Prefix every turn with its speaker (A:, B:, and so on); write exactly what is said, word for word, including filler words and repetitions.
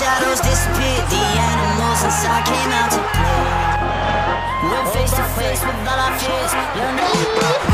A: shadows disappeared, the animals inside came out to play. Went face to face with all our fears, learned